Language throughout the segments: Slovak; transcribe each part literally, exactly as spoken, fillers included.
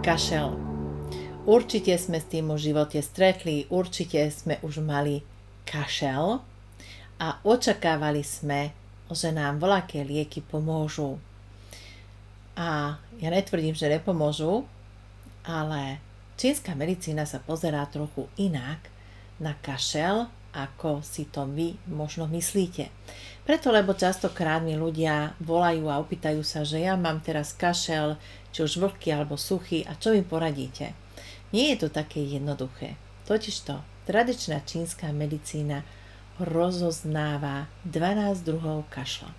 Kašel. Určite sme s tým už v živote stretli, určite sme už mali kašel a očakávali sme, že nám voľaké lieky pomôžu. A ja netvrdím, že nepomôžu, ale čínska medicína sa pozerá trochu inak na kašel, ako si to vy možno myslíte. Preto, lebo častokrát mi ľudia volajú a opýtajú sa, že ja mám teraz kašel, či už vlhký alebo suchý, a čo mi poradíte? Nie je to také jednoduché. Totižto tradičná čínska medicína rozoznáva dvanásť druhov kašla.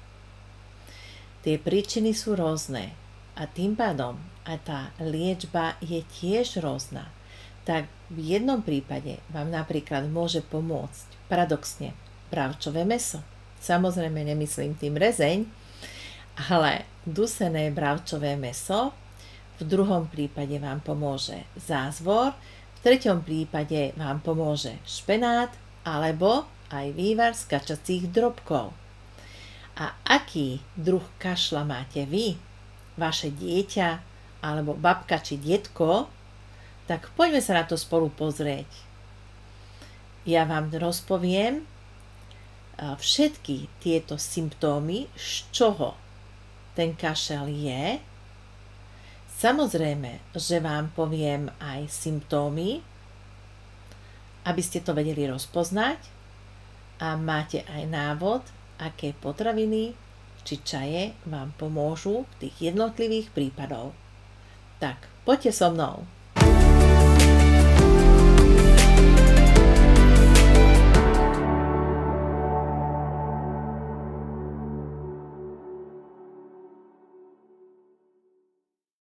Tie príčiny sú rôzne a tým pádom aj tá liečba je tiež rôzna. Tak v jednom prípade vám napríklad môže pomôcť paradoxne bravčové mäso. Samozrejme nemyslím tým rezeň, ale dusené bravčové mäso. V druhom prípade vám pomôže zázvor, v treťom prípade vám pomôže špenát alebo aj vývar z kačacích drobkov. A aký druh kašla máte vy, vaše dieťa alebo babka či detko, tak poďme sa na to spolu pozrieť. Ja vám rozpoviem všetky tieto symptómy, z čoho ten kašel je. Samozrejme, že vám poviem aj symptómy, aby ste to vedeli rozpoznať, a máte aj návod, aké potraviny či čaje vám pomôžu v tých jednotlivých prípadoch. Tak, poďte so mnou.